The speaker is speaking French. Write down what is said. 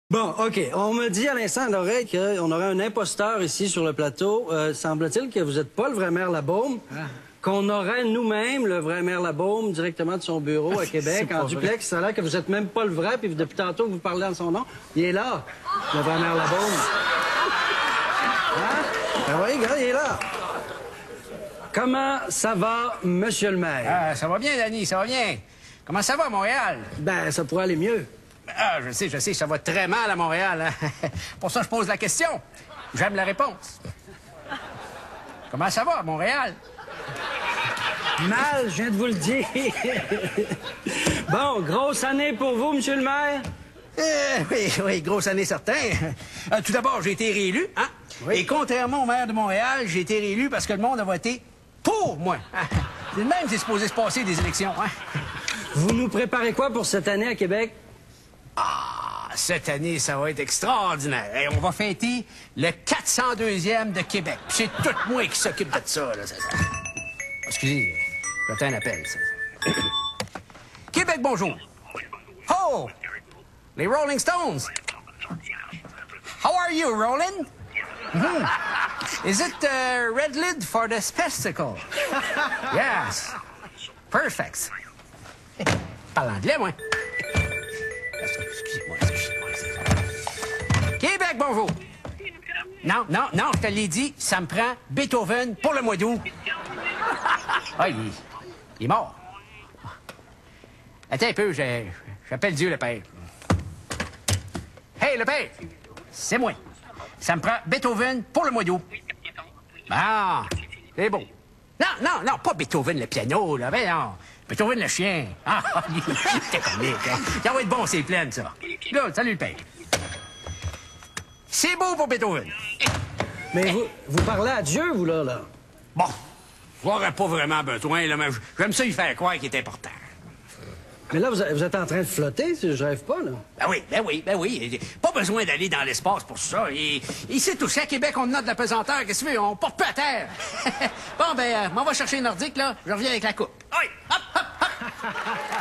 Bon, OK. On me dit à l'instant à l'oreille qu'on aurait un imposteur ici sur le plateau. Semble-t-il que vous n'êtes pas le vrai maire Labaume, qu'on aurait nous-mêmes le vrai maire Labaume directement de son bureau à Québec, en duplex. Ça a l'air que vous n'êtes même pas le vrai, puis depuis tantôt que vous parlez en son nom. Il est là, le vrai maire Labaume. Hein? Ben oui, gars, il est là. Comment ça va, monsieur le maire? Ah, ça va bien, Danny, ça va bien. Comment ça va, Montréal? Ben, ça pourrait aller mieux. Ah, je sais, ça va très mal à Montréal. Hein? Pour ça, je pose la question. J'aime la réponse. Comment ça va, Montréal? Mal, je viens de vous le dire. Bon, grosse année pour vous, monsieur le maire? Oui, grosse année, certain. Tout d'abord, j'ai été réélu, hein? Oui. Et contrairement au maire de Montréal, j'ai été réélu parce que le monde a voté pour moi. C'est le même, c'est supposé se passer des élections, hein? Vous nous préparez quoi pour cette année à Québec? Ah, cette année, ça va être extraordinaire. Et on va fêter le 402e de Québec. Puis c'est tout moi qui s'occupe de ça, là. Excusez, j'ai un appel, ça. Québec, bonjour. Oh! Les Rolling Stones. How are you, Rollin'? Is it red lid for the spectacle? Yes. Perfect. Parle anglais, moi. Excusez-moi. Québec, bonjour. Non, je te l'ai dit, ça me prend Beethoven pour le mois d'août. Ah, il est mort. Attends un peu, j'appelle Dieu le Père. Hey, le Père, c'est moi. Ça me prend Beethoven pour le mois d'août. Ah, c'est bon. Non, pas Beethoven le piano, là, ben non. Beethoven le chien. Ah, c'était comique, hein. Ça va être bon, c'est plein, ça. Là, salut le Père. C'est beau pour Beethoven. Mais vous parlez à Dieu, vous, là? Bon, j'aurais pas vraiment besoin, là, mais j'aime ça y faire croire qu'il est important. Mais là, vous êtes en train de flotter, je rêve pas, là. Ben oui. Pas besoin d'aller dans l'espace pour ça. Ici, touché à Québec, on a de la pesanteur. Qu'est-ce que tu veux? On porte peu à terre. Bon, ben, on va chercher un nordique, là. Je reviens avec la coupe. Oui, hop.